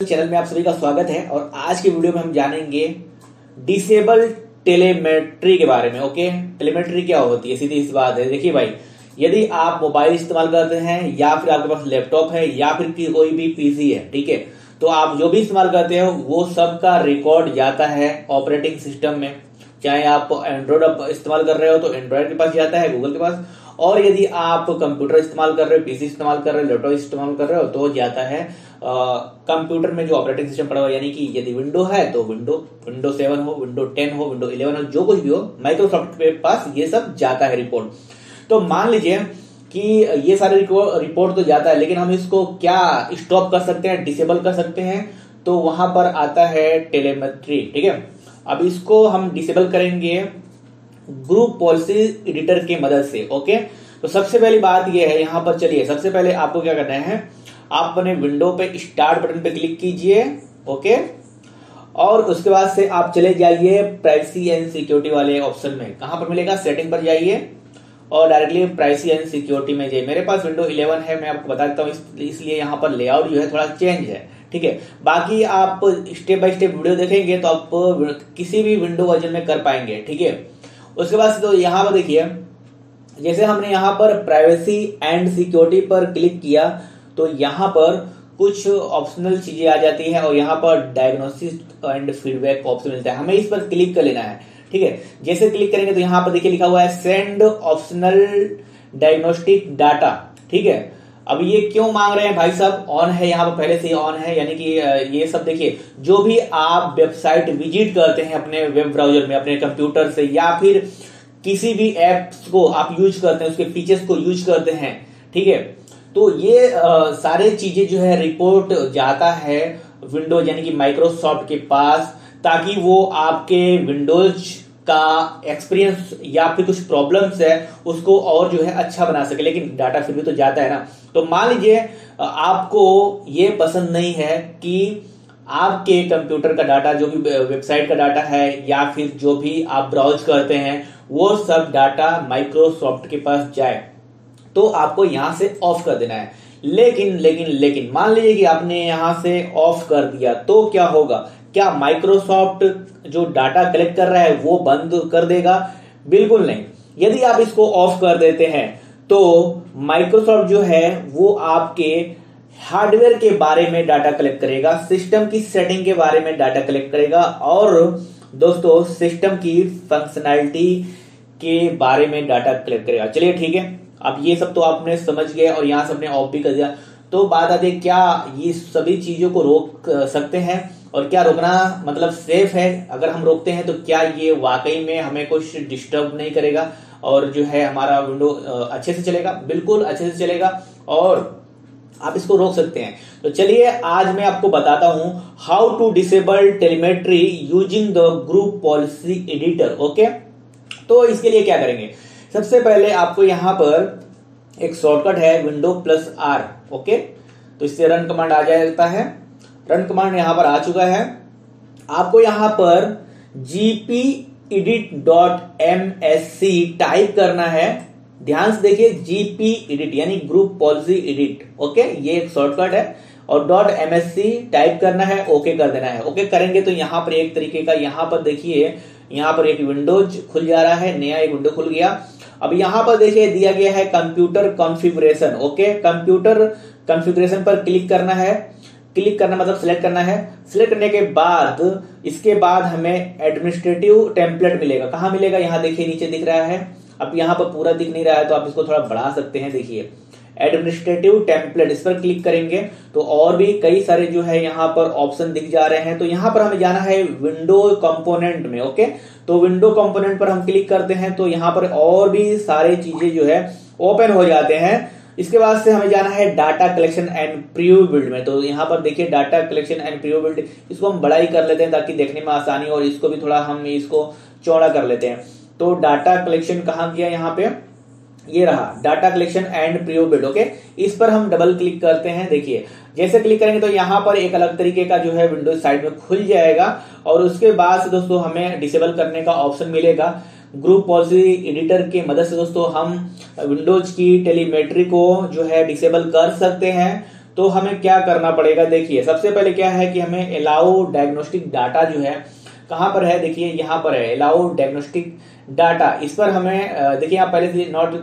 Channel में आप सभी का स्वागत है और आज की वीडियो में हम जानेंगे डिसेबल टेलीमेट्री के बारे में। ओके, टेलीमेट्री क्या होती है? सीधी सी बात है। देखिए भाई, यदि आप मोबाइल इस्तेमाल करते हैं या फिर आपके पास लैपटॉप है या फिर कोई भी पीसी है, ठीक है, तो आप जो भी इस्तेमाल करते हो वो सब का रिकॉर्ड जाता है ऑपरेटिंग सिस्टम में। चाहे आप एंड्रॉइड इस्तेमाल कर रहे हो तो एंड्रॉइड के पास जाता है, गूगल के पास, और यदि आप कंप्यूटर इस्तेमाल कर रहे हो, पीसी इस्तेमाल कर रहे हो, लैपटॉप इस्तेमाल कर रहे हो तो जाता है कंप्यूटर में जो ऑपरेटिंग सिस्टम पड़ा हुआ है। यानी कि यदि विंडो है तो विंडो 7 हो, विंडो 10 हो, विंडो 11 हो, जो कुछ भी हो, माइक्रोसॉफ्ट के पास ये सब जाता है रिपोर्ट। तो मान लीजिए कि ये सारे रिपोर्ट तो जाता है, लेकिन हम इसको क्या स्टॉप कर सकते हैं, डिसेबल कर सकते हैं, तो वहां पर आता है टेलीमेट्री। ठीक है, अब इसको हम डिसेबल करेंगे ग्रुप पॉलिसी एडिटर की मदद से। ओके, तो सबसे पहली बात यह है, यहां पर चलिए सबसे पहले आपको क्या करना है, आप अपने विंडो पे स्टार्ट बटन पे क्लिक कीजिए। ओके, और उसके बाद से आप चले जाइए प्राइवेसी एंड सिक्योरिटी वाले ऑप्शन में। कहां पर मिलेगा? सेटिंग पर जाइए और डायरेक्टली प्राइवेसी एंड सिक्योरिटी में जाइए। मेरे पास विंडो 11 है, मैं आपको बता देता हूँ, इसलिए यहाँ पर लेआउट जो है थोड़ा चेंज है। ठीक है, बाकी आप स्टेप बाय स्टेप वीडियो देखेंगे तो आप किसी भी विंडो वर्जन में कर पाएंगे। ठीक है, उसके बाद तो यहाँ पर देखिए, जैसे हमने यहाँ पर प्राइवेसी एंड सिक्योरिटी पर क्लिक किया तो यहाँ पर कुछ ऑप्शनल चीजें आ जाती हैं और यहाँ पर डायग्नोसिस एंड फीडबैक ऑप्शन मिलता है, हमें इस पर क्लिक कर लेना है। ठीक है, जैसे क्लिक करेंगे तो यहाँ पर देखिए लिखा हुआ है सेंड ऑप्शनल डायग्नोस्टिक डाटा। ठीक है, अब ये क्यों मांग रहे हैं भाई साहब? ऑन है, यहाँ पर पहले से ही ऑन है। यानी कि ये सब देखिए, जो भी आप वेबसाइट विजिट करते हैं अपने वेब ब्राउजर में, अपने कंप्यूटर से, या फिर किसी भी एप्स को आप यूज करते हैं, उसके फीचर्स को यूज करते हैं, ठीक है, तो ये सारे चीजें जो है रिपोर्ट जाता है विंडोज यानी कि माइक्रोसॉफ्ट के पास, ताकि वो आपके विंडोज का एक्सपीरियंस या फिर कुछ प्रॉब्लम्स है उसको और जो है अच्छा बना सके। लेकिन डाटा फिर भी तो जाता है ना। तो मान लीजिए आपको ये पसंद नहीं है कि आपके कंप्यूटर का डाटा, जो भी वेबसाइट का डाटा है या फिर जो भी आप ब्राउज करते हैं, वो सब डाटा माइक्रोसॉफ्ट के पास जाए, तो आपको यहां से ऑफ कर देना है। लेकिन मान लीजिए कि आपने यहां से ऑफ कर दिया तो क्या होगा? क्या माइक्रोसॉफ्ट जो डाटा कलेक्ट कर रहा है वो बंद कर देगा? बिल्कुल नहीं। यदि आप इसको ऑफ कर देते हैं तो माइक्रोसॉफ्ट जो है वो आपके हार्डवेयर के बारे में डाटा कलेक्ट करेगा, सिस्टम की सेटिंग के बारे में डाटा कलेक्ट करेगा, और दोस्तों सिस्टम की फंक्शनैलिटी के बारे में डाटा कलेक्ट करेगा। चलिए ठीक है, अब ये सब तो आपने समझ गए और यहां से अपने ऑफ भी कर दिया। तो बात आती है, क्या ये सभी चीजों को रोक सकते हैं और क्या रोकना मतलब सेफ है? अगर हम रोकते हैं तो क्या ये वाकई में हमें कुछ डिस्टर्ब नहीं करेगा और जो है हमारा विंडो अच्छे से चलेगा? बिल्कुल अच्छे से चलेगा और आप इसको रोक सकते हैं। तो चलिए आज मैं आपको बताता हूं how to disable telemetry using the group policy editor. Okay, तो इसके लिए क्या करेंगे? सबसे पहले आपको यहां पर एक शॉर्टकट है Windows+R। ओके, तो इससे रन कमांड आ जाता है। रन कमांड यहां पर आ चुका है। आपको यहां पर gpedit.msc टाइप करना है। ध्यान से देखिए, gpedit यानी ग्रुप पॉलिसी एडिट। ओके, ये एक शॉर्टकट है और .msc टाइप करना है, ओके कर देना है। ओके करेंगे तो यहां पर एक तरीके का, यहां पर देखिए, यहां पर एक विंडोज खुल जा रहा है, नया एक विंडो खुल गया। अब यहां पर देखिए दिया गया है computer configuration. Okay, computer configuration पर क्लिक करना है। क्लिक करना मतलब सिलेक्ट करना है। सिलेक्ट करने के बाद इसके बाद हमें एडमिनिस्ट्रेटिव टेम्पलेट मिलेगा। कहां मिलेगा? यहां देखिए नीचे दिख रहा है। अब यहां पर पूरा दिख नहीं रहा है तो आप इसको थोड़ा बढ़ा सकते हैं। देखिए एडमिनिस्ट्रेटिव टेम्पलेट, इस पर क्लिक करेंगे तो और भी कई सारे जो है यहाँ पर ऑप्शन दिख जा रहे हैं। तो यहाँ पर हमें जाना है विंडो कंपोनेंट में। ओके, तो विंडो कंपोनेंट पर हम क्लिक करते हैं तो यहाँ पर और भी सारे चीजें जो है ओपन हो जाते हैं। इसके बाद से हमें जाना है data collection and preview build में। तो यहाँ पर देखिए data collection and preview build, इसको हम बड़ा ही कर लेते हैं ताकि देखने में आसानी हो, और इसको भी थोड़ा हम इसको चौड़ा कर लेते हैं। तो डाटा कलेक्शन कहाँ किया? यहाँ पे ये रहा, data collection and preview build. Okay, इस पर हम डबल क्लिक करते हैं। देखिए जैसे क्लिक करेंगे तो यहाँ पर एक अलग तरीके का जो है विंडोज साइड में खुल जाएगा, और उसके बाद से दोस्तों हमें डिसेबल करने का ऑप्शन मिलेगा। ग्रुप पॉलिसी एडिटर की मदद से दोस्तों हम विंडोज की टेलीमेट्री को जो है डिसेबल कर सकते हैं। तो हमें क्या करना पड़ेगा, देखिए सबसे पहले क्या है कि हमें अलाउ डायग्नोस्टिक डाटा जो है कहां पर है, देखिए यहां पर है अलाउ डायग्नोस्टिक डाटा। इस पर हमें देखिए यहाँ पहले से नॉट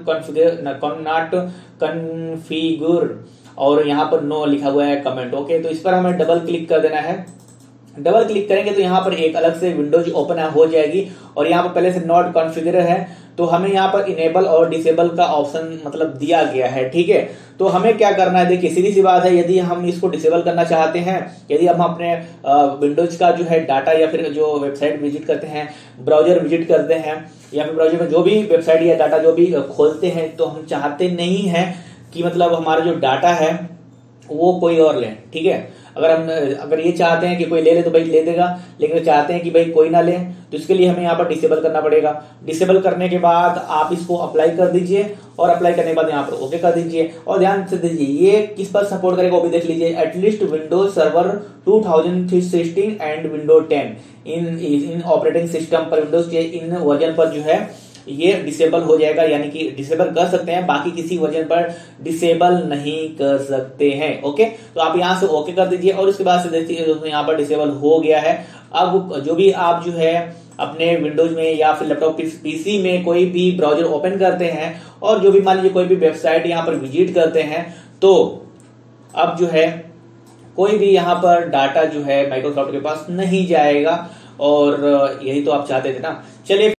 कॉन्फ़िगर और यहाँ पर नो लिखा हुआ है कमेंट। ओके, तो इस पर हमें डबल क्लिक कर देना है। डबल क्लिक करेंगे तो यहाँ पर एक अलग से विंडोज ओपन हो जाएगी और यहाँ पर पहले से नॉट कॉन्फ़िगर है, तो हमें यहाँ पर इनेबल और डिसेबल का ऑप्शन मतलब दिया गया है। ठीक है, तो हमें क्या करना है, देखिए सीधी सी बात है, यदि हम इसको डिसेबल करना चाहते हैं, यदि हम अपने विंडोज का जो है डाटा या फिर जो वेबसाइट विजिट करते हैं, ब्राउजर विजिट करते हैं या फिर ब्राउजर में जो भी वेबसाइट या डाटा जो भी खोलते हैं, तो हम चाहते नहीं है कि मतलब हमारा जो डाटा है वो कोई और ले। ठीक है, अगर ये चाहते हैं कि कोई ले ले तो भाई ले देगा, लेकिन चाहते हैं कि भाई कोई ना ले, तो इसके लिए हमें यहाँ पर डिसेबल करना पड़ेगा। डिसेबल करने के बाद आप इसको अप्लाई कर दीजिए और अप्लाई करने के बाद यहाँ पर ओके कर दीजिए। और ध्यान से दीजिए ये किस पर सपोर्ट करेगा वो भी देख लीजिए, at least Windows server 2016 and window 10 इन ऑपरेटिंग सिस्टम पर, विंडोज के इन वर्जन पर जो है ये डिसेबल हो जाएगा, यानी कि डिसेबल कर सकते हैं, बाकी किसी वर्जन पर डिसेबल नहीं कर सकते हैं। ओके, तो आप यहां से ओके कर दीजिए और उसके बाद से देखिए यहाँ पर डिसेबल हो गया है। अब जो भी आप जो है अपने विंडोज में या फिर लैपटॉप पीसी में कोई भी ब्राउजर ओपन करते हैं और जो भी मान लीजिए कोई भी वेबसाइट यहाँ पर विजिट करते हैं, तो अब जो है कोई भी यहाँ पर डाटा जो है माइक्रोसॉफ्ट के पास नहीं जाएगा, और यही तो आप चाहते थे ना। चलिए